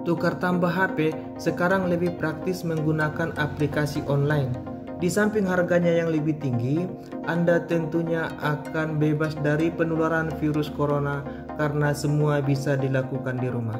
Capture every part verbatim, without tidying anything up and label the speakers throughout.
Speaker 1: Tukar tambah H P sekarang lebih praktis menggunakan aplikasi online. Di samping harganya yang lebih tinggi, Anda tentunya akan bebas dari penularan virus corona karena semua bisa dilakukan di rumah.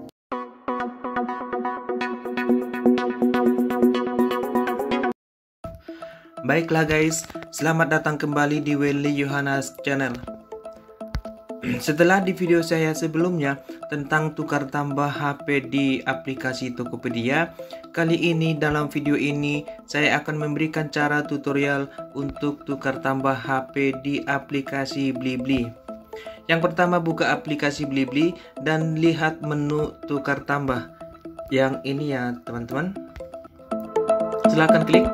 Speaker 1: Baiklah guys, selamat datang kembali di Welly Yohanes Channel. Setelah di video saya sebelumnya tentang tukar tambah H P di aplikasi Tokopedia, kali ini dalam video ini saya akan memberikan cara tutorial untuk tukar tambah H P di aplikasi Blibli. Yang pertama, buka aplikasi Blibli dan lihat menu tukar tambah. Yang ini ya teman-teman. Silahkan klik.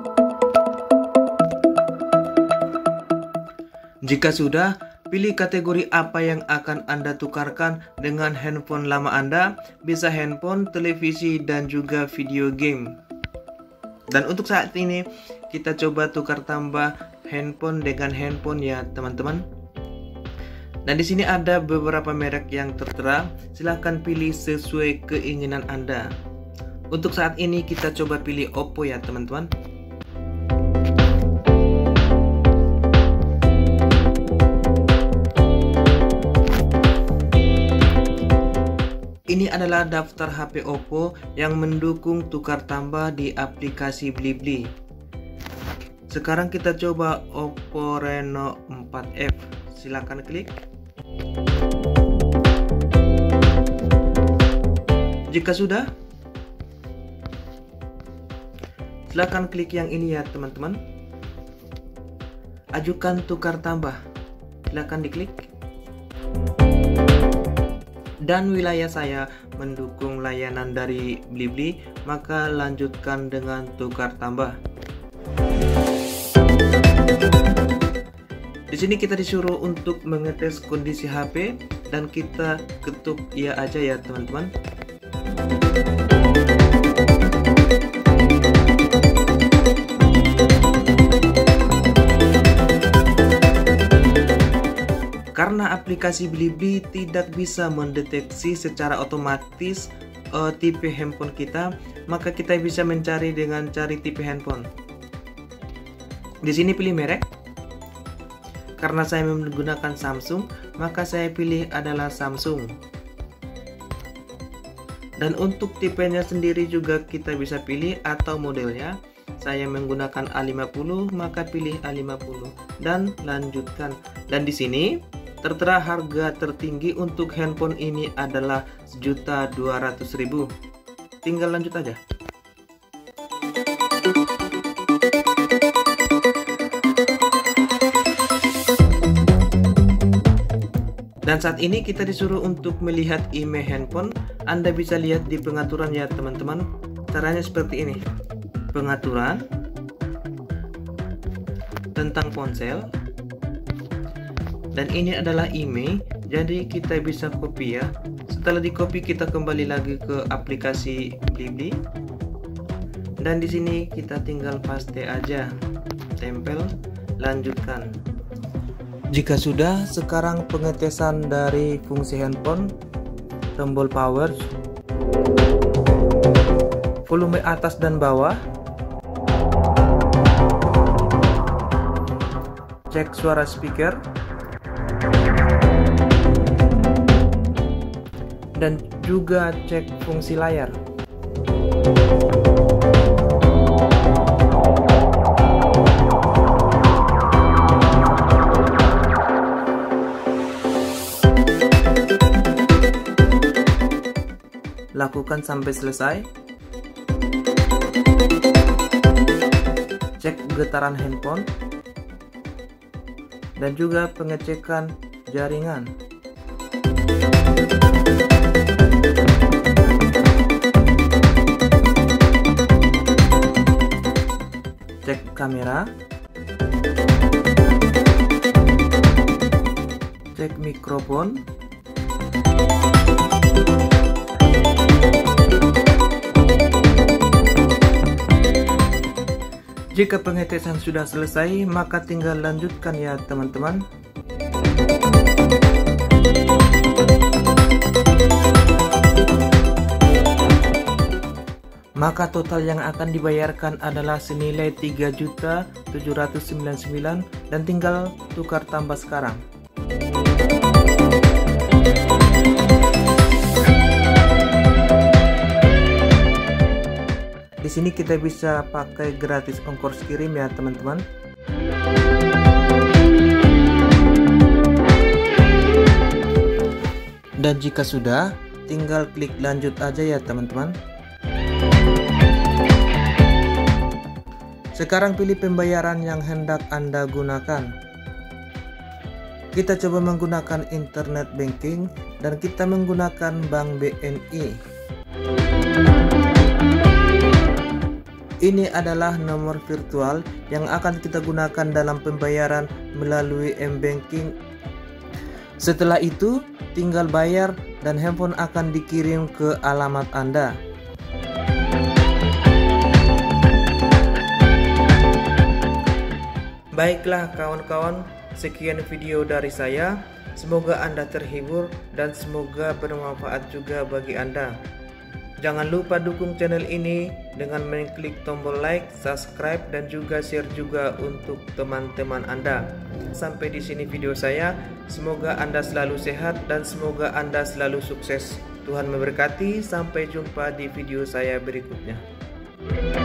Speaker 1: Jika sudah, pilih kategori apa yang akan Anda tukarkan dengan handphone lama Anda, bisa handphone, televisi, dan juga video game. Dan untuk saat ini, kita coba tukar tambah handphone dengan handphone ya teman-teman. Dan di sini ada beberapa merek yang tertera, silahkan pilih sesuai keinginan Anda. Untuk saat ini kita coba pilih Oppo ya teman-teman. Ini adalah daftar H P Oppo yang mendukung tukar tambah di aplikasi Blibli. Sekarang kita coba Oppo Reno empat F. Silakan klik. Jika sudah, silakan klik yang ini ya teman-teman. Ajukan tukar tambah. Silakan diklik. Dan wilayah saya mendukung layanan dari Blibli, maka lanjutkan dengan tukar tambah. Di sini kita disuruh untuk mengetes kondisi H P dan kita ketuk iya aja ya teman-teman. Karena aplikasi Blibli tidak bisa mendeteksi secara otomatis uh, tipe handphone kita, maka kita bisa mencari dengan cari tipe handphone. Di sini pilih merek. Karena saya menggunakan Samsung, maka saya pilih adalah Samsung. Dan untuk tipenya sendiri juga kita bisa pilih atau modelnya. Saya menggunakan A lima puluh, maka pilih A lima puluh dan lanjutkan. Dan di sini tertera harga tertinggi untuk handphone ini adalah sejuta dua ratus ribu. Tinggal lanjut aja. Dan saat ini kita disuruh untuk melihat email handphone. Anda bisa lihat di pengaturan ya teman-teman. Caranya seperti ini. Pengaturan tentang ponsel. Dan ini adalah email, jadi kita bisa copy ya. Setelah di copy kita kembali lagi ke aplikasi Blibli. Dan di sini kita tinggal paste aja, tempel, lanjutkan. Jika sudah, sekarang pengetesan dari fungsi handphone, tombol power, volume atas dan bawah, cek suara speaker, dan juga cek fungsi layar. Lakukan sampai selesai. Cek getaran handphone dan juga pengecekan jaringan. Cek kamera, cek mikrofon, jika pengetesan sudah selesai, maka tinggal lanjutkan ya teman-teman. maka total yang akan dibayarkan adalah senilai tiga juta tujuh ratus sembilan puluh sembilan dan tinggal tukar tambah sekarang. Di sini kita bisa pakai gratis ongkos kirim ya teman-teman. Dan jika sudah, tinggal klik lanjut aja ya teman-teman. Sekarang pilih pembayaran yang hendak Anda gunakan. Kita coba menggunakan internet banking dan kita menggunakan Bank B N I. Ini adalah nomor virtual yang akan kita gunakan dalam pembayaran melalui m-banking. Setelah itu, tinggal bayar dan handphone akan dikirim ke alamat Anda. Baiklah kawan-kawan, sekian video dari saya. Semoga Anda terhibur dan semoga bermanfaat juga bagi Anda. Jangan lupa dukung channel ini dengan mengklik tombol like, subscribe, dan juga share juga untuk teman-teman Anda. Sampai di sini video saya. Semoga Anda selalu sehat dan semoga Anda selalu sukses. Tuhan memberkati. Sampai jumpa di video saya berikutnya.